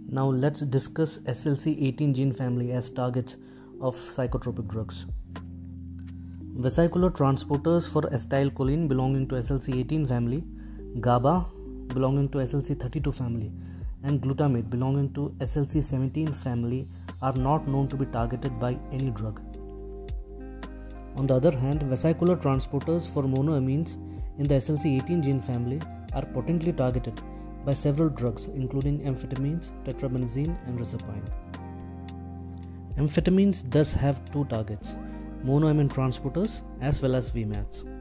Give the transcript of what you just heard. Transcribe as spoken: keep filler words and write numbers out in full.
Now let's discuss S L C eighteen gene family as targets of psychotropic drugs. Vesicular transporters for acetylcholine belonging to S L C eighteen family, GABA belonging to S L C thirty-two family, and glutamate belonging to S L C seventeen family are not known to be targeted by any drug. On the other hand, vesicular transporters for monoamines in the S L C eighteen gene family are potently targeted by several drugs including amphetamines, tetrabenazine, and reserpine. Amphetamines thus have two targets, monoamine transporters as well as V MATs.